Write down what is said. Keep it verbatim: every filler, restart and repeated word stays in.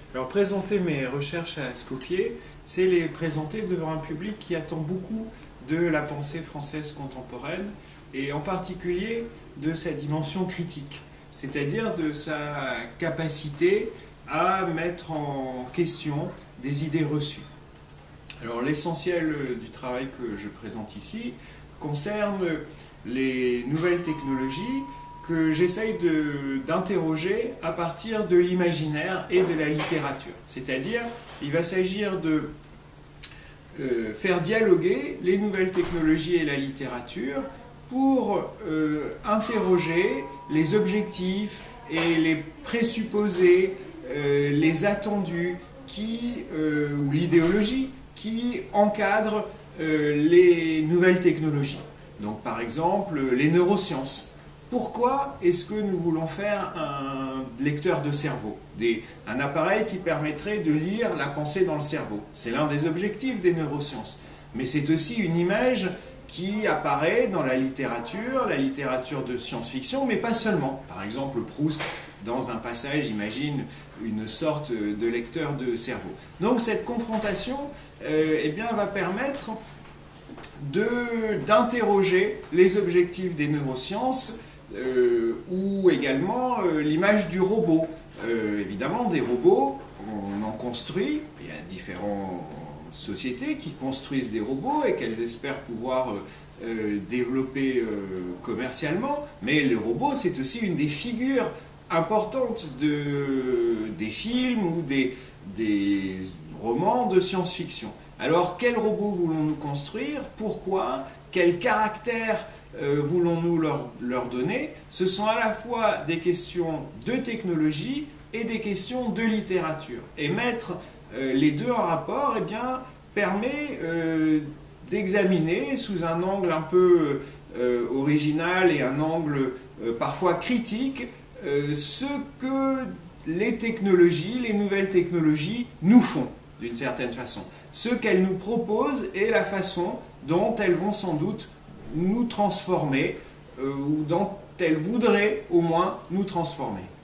Alors présenter mes recherches à Skopje, c'est les présenter devant un public qui attend beaucoup de la pensée française contemporaine et en particulier de sa dimension critique, c'est-à-dire de sa capacité à mettre en question des idées reçues. Alors l'essentiel du travail que je présente ici concerne les nouvelles technologies que j'essaye d'interroger à partir de l'imaginaire et de la littérature. C'est-à-dire, il va s'agir de euh, faire dialoguer les nouvelles technologies et la littérature pour euh, interroger les objectifs et les présupposés, euh, les attendus qui, euh, ou l'idéologie qui encadre euh, les nouvelles technologies. Donc par exemple, les neurosciences. Pourquoi est-ce que nous voulons faire un lecteur de cerveau, des, un appareil qui permettrait de lire la pensée dans le cerveau? C'est l'un des objectifs des neurosciences. Mais c'est aussi une image qui apparaît dans la littérature, la littérature de science-fiction, mais pas seulement. Par exemple, Proust, dans un passage, imagine une sorte de lecteur de cerveau. Donc cette confrontation euh, eh bien, va permettre d'interroger les objectifs des neurosciences, Euh, ou également euh, l'image du robot. Euh, évidemment, des robots, on en construit, il y a différentes sociétés qui construisent des robots et qu'elles espèrent pouvoir euh, euh, développer euh, commercialement, mais le robot, c'est aussi une des figures importantes de, des films ou des, des romans de science-fiction. Alors, quel robot voulons-nous construire? Pourquoi? Quel caractère euh, voulons-nous leur, leur donner? Ce sont à la fois des questions de technologie et des questions de littérature. Et mettre euh, les deux en rapport eh bien, permet euh, d'examiner sous un angle un peu euh, original et un angle euh, parfois critique euh, ce que les technologies, les nouvelles technologies nous font d'une certaine façon. Ce qu'elles nous proposent et la façon dont elles vont sans doute nous transformer, euh, ou dont elles voudraient au moins nous transformer.